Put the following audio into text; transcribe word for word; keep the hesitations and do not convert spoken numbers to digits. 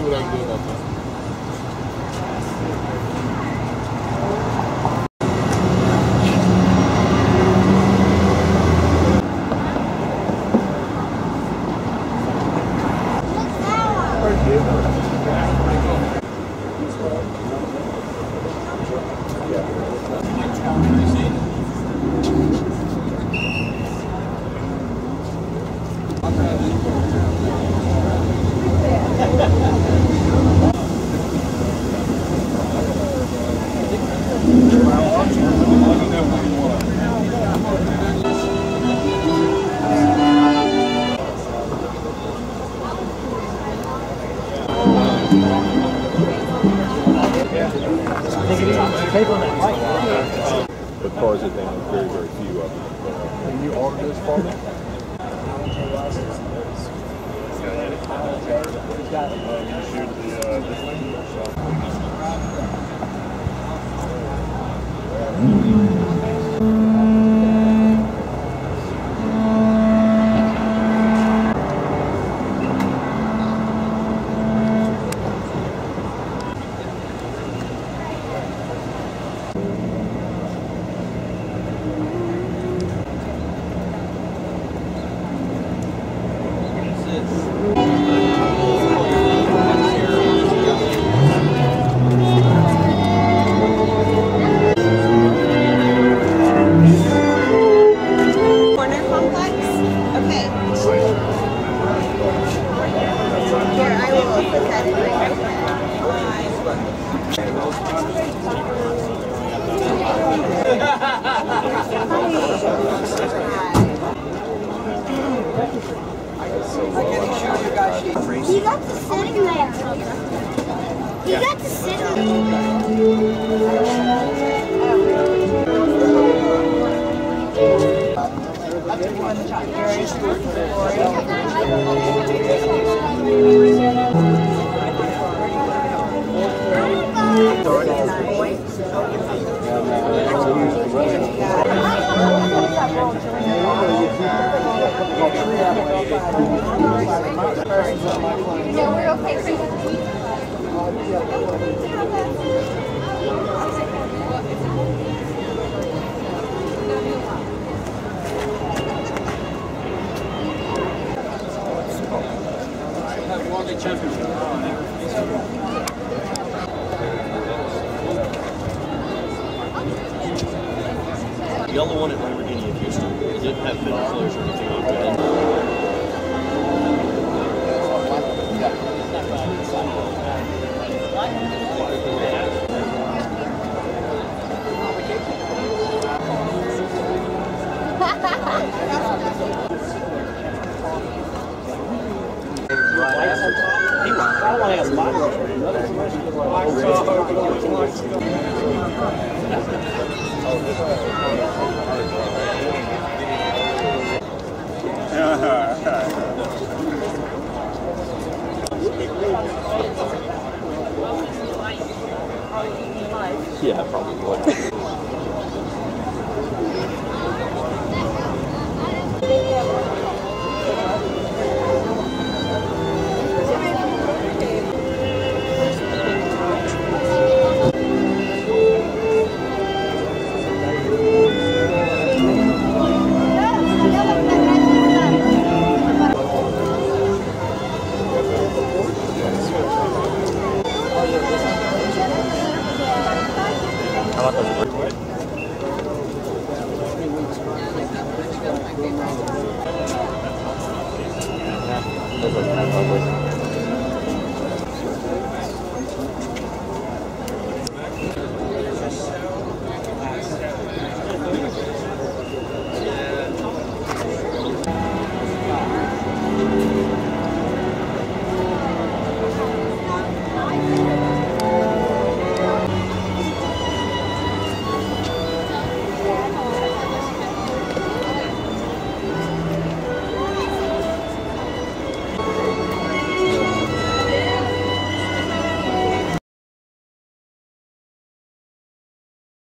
what I can do about that. The cars are thinking very, very few of them. Can you order this for me? You got to sit in there. You got to sit in Yeah, we're okay. Yellow one at Lamborghini of Houston. It didn't have fitted floors or anything like that. Yeah, probably would. How about those words? Those look kind of ugly.